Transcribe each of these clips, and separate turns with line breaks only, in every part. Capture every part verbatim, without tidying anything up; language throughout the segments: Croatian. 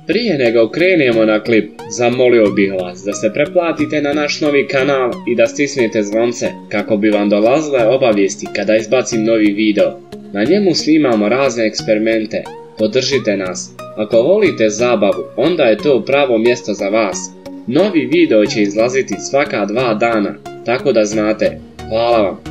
Prije nego krenemo na klip, zamolio bih vas da se pretplatite na naš novi kanal i da stisnete zvonce kako bi vam dolazile obavijesti kada izbacim novi video. Na njemu snimamo razne eksperimente, podržite nas. Ako volite zabavu, onda je to pravo mjesto za vas. Novi video će izlaziti svaka dva dana, tako da znate. Hvala vam.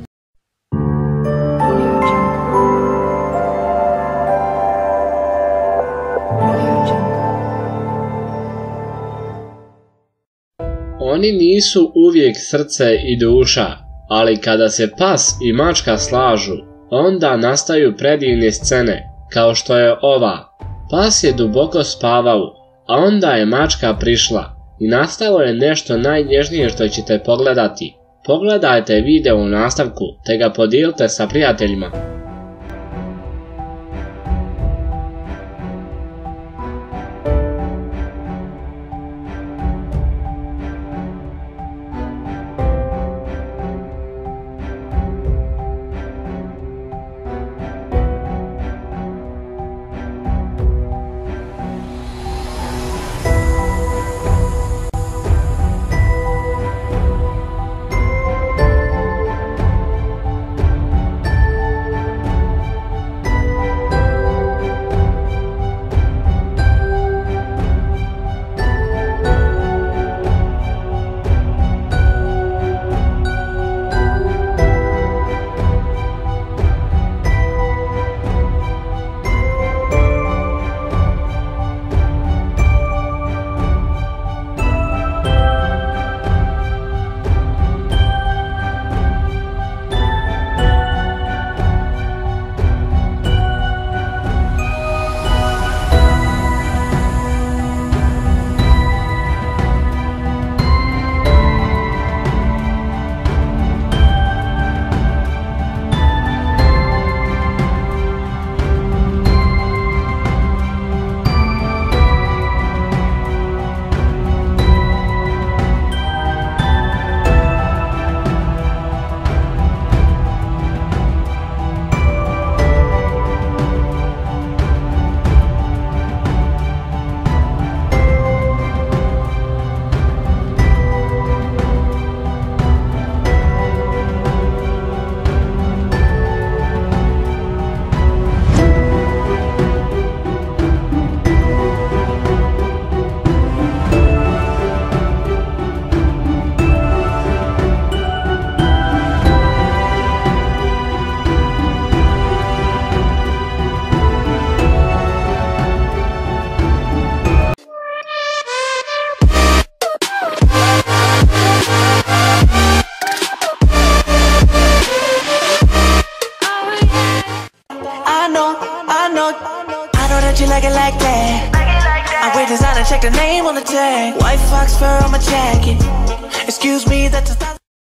Oni nisu uvijek srce i duša, ali kada se pas i mačka slažu, onda nastaju predivne scene, kao što je ova. Pas je duboko spavao, a onda je mačka prišla i nastalo je nešto najnježnije što ćete pogledati. Pogledajte video u nastavku te ga podijelite sa prijateljima.
You like it like that? I wear designer, check the name on the tag. White fox fur on my jacket. Excuse me, that's a